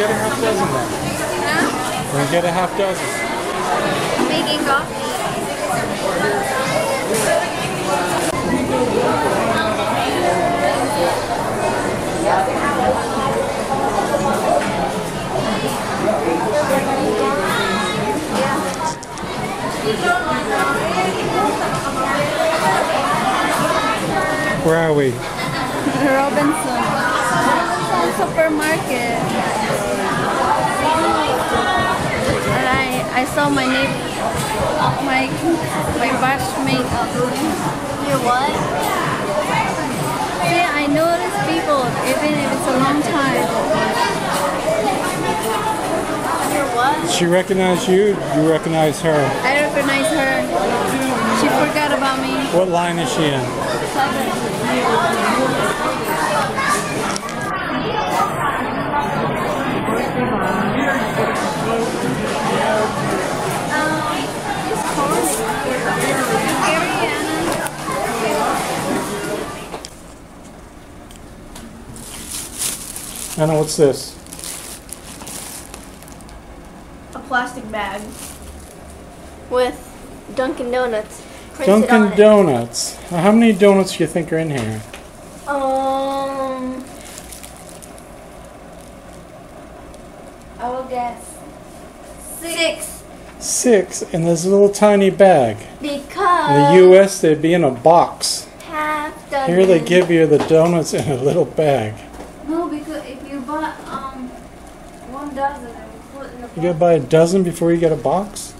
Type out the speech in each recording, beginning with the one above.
get a half dozen then. Huh? Then get a half dozen. Making coffee. Where are we? Robinson supermarket. And I saw my neighbor, my batchmate. Your what? See, I notice people even if it's a long time. Your what? She recognized you? You recognize her? I recognize her. She forgot about me. What line is she in? 7. Anna, what's this? A plastic bag with Dunkin' Donuts printed on Dunkin' it. Donuts. Now, how many donuts do you think are in here? I will guess 6 6 in this little tiny bag. because In the U.S., they'd be in a box. half dozen. Here they give you the donuts in a little bag. No, because if you bought 1 dozen and you put in the You gotta buy a dozen before you get a box?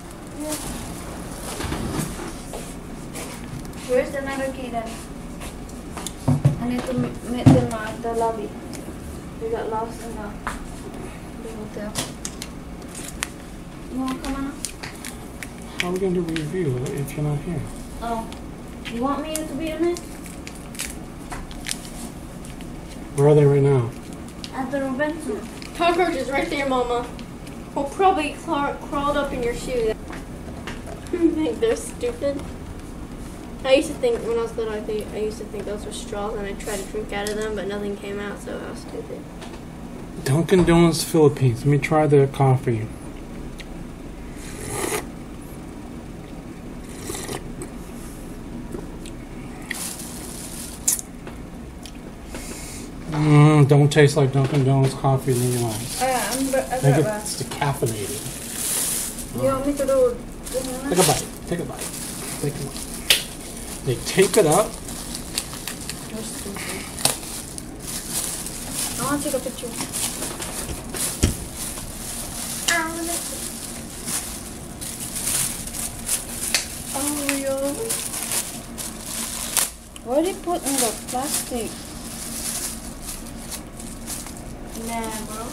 Where's another key then? I need to meet them at the lobby. We got lost in the hotel. You wanna come on? How are we going to review it if you're not here? Oh, you want me to be in it? Where are they right now? At the Robinson. Cockroach is right there, Mama. Will probably crawled up in your shoe. You think they're stupid? I used to think when I was little, I used to think those were straws, and I tried to drink out of them, but nothing came out, so I was stupid. Dunkin' Donuts Philippines. Let me try their coffee. Don't taste like Dunkin' Donuts coffee in the U.S. I think it's decaffeinated. You want me to do Take a bite. Take a bite. Take a bite. They tape it up. I want to take a picture. Oh, yo. What did they put in the plastic? Nah, bro.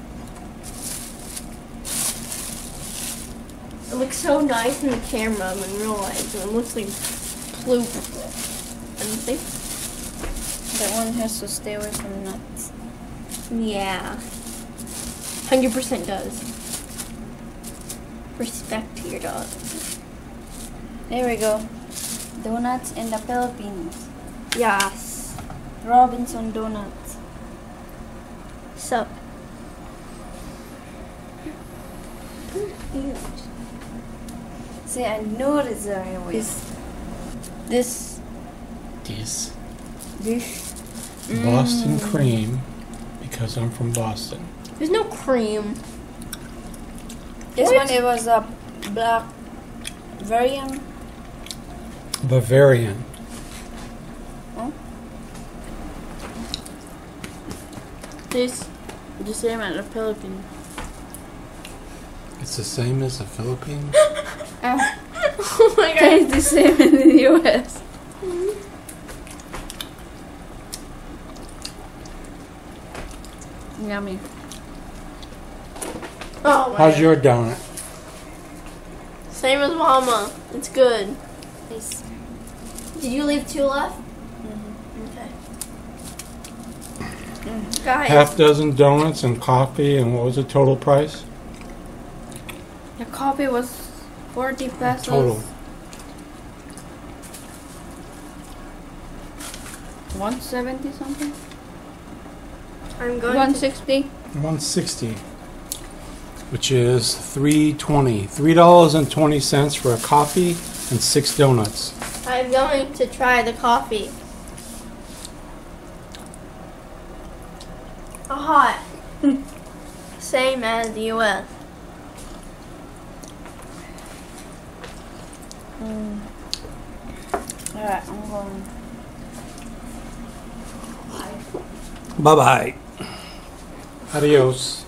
It looks so nice in the camera, but in real life, it looks like poop. And think, That one has to stay away from nuts. yeah, 100% does. Respect to your dog. There we go. Donuts in the Philippines. Yes. Robinson Donuts. So. See, I knew it is there. This Boston cream, because I'm from Boston. There's no cream. This one, it was a black variant. Bavarian. Oh. This the same at the Philippines. It's the same as the Philippines? Oh my god. It's the same in the U.S. Yummy. Oh my How's god. your donut? Same as Mama. It's good. Nice. Did you leave 2 left? Okay. Guys, Half dozen donuts and coffee, and what was the total price? The coffee was 40 pesos. Total. 170 something? I'm going to 160. 160. which is $3.20. $3.20 for a coffee and 6 donuts. I'm going to try the coffee. Hot. Same as the US. Alright, I'm going. Bye-bye. Adios.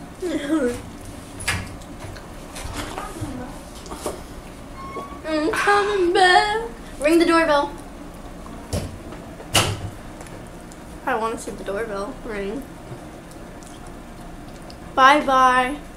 I'm coming back. Ring the doorbell. I want to see the doorbell ring. Bye-bye.